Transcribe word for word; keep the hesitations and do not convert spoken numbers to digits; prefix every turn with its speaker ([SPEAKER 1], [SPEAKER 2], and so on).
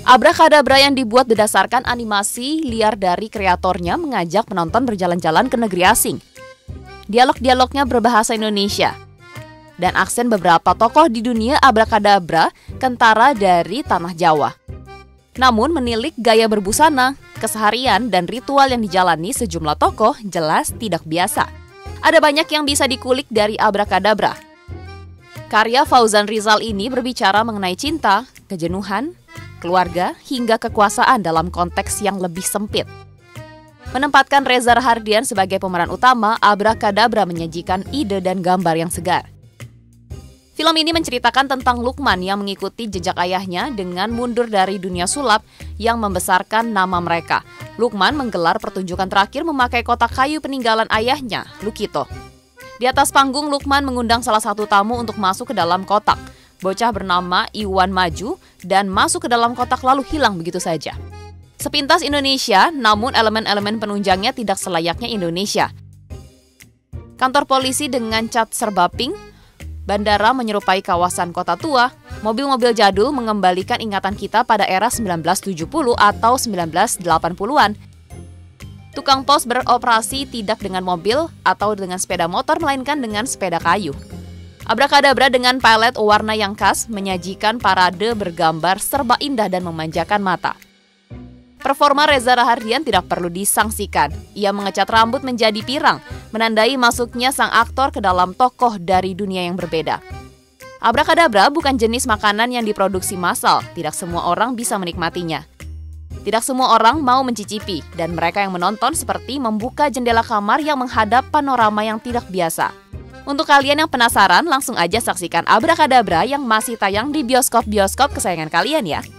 [SPEAKER 1] Abrakadabra yang dibuat berdasarkan animasi liar dari kreatornya mengajak penonton berjalan-jalan ke negeri asing. Dialog-dialognya berbahasa Indonesia. Dan aksen beberapa tokoh di dunia abrakadabra kentara dari tanah Jawa. Namun menilik gaya berbusana, keseharian, dan ritual yang dijalani sejumlah tokoh jelas tidak biasa. Ada banyak yang bisa dikulik dari abrakadabra. Karya Fauzan Rizal ini berbicara mengenai cinta, kejenuhan, keluarga, hingga kekuasaan dalam konteks yang lebih sempit. Menempatkan Reza Rahardian sebagai pemeran utama, Abrakadabra menyajikan ide dan gambar yang segar. Film ini menceritakan tentang Lukman yang mengikuti jejak ayahnya dengan mundur dari dunia sulap yang membesarkan nama mereka. Lukman menggelar pertunjukan terakhir memakai kotak kayu peninggalan ayahnya, Lukito. Di atas panggung, Lukman mengundang salah satu tamu untuk masuk ke dalam kotak. Bocah bernama Iwan maju dan masuk ke dalam kotak lalu hilang begitu saja. Sepintas Indonesia, namun elemen-elemen penunjangnya tidak selayaknya Indonesia. Kantor polisi dengan cat serba pink, bandara menyerupai kawasan kota tua, mobil-mobil jadul mengembalikan ingatan kita pada era sembilan belas tujuh puluh atau sembilan belas delapan puluhan. Tukang pos beroperasi tidak dengan mobil atau dengan sepeda motor, melainkan dengan sepeda kayu. Abrakadabra dengan palet warna yang khas menyajikan parade bergambar serba indah dan memanjakan mata. Performa Reza Rahardian tidak perlu disangsikan. Ia mengecat rambut menjadi pirang, menandai masuknya sang aktor ke dalam tokoh dari dunia yang berbeda. Abrakadabra bukan jenis makanan yang diproduksi massal, tidak semua orang bisa menikmatinya. Tidak semua orang mau mencicipi, dan mereka yang menonton seperti membuka jendela kamar yang menghadap panorama yang tidak biasa. Untuk kalian yang penasaran, langsung aja saksikan Abrakadabra yang masih tayang di bioskop-bioskop kesayangan kalian ya.